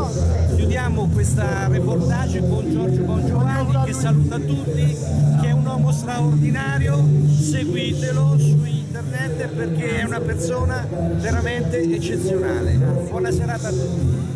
Chiudiamo questa reportage con Giorgio Bongiovanni che saluta tutti, che è un uomo straordinario, seguitelo su internet perché è una persona veramente eccezionale. Buona serata a tutti.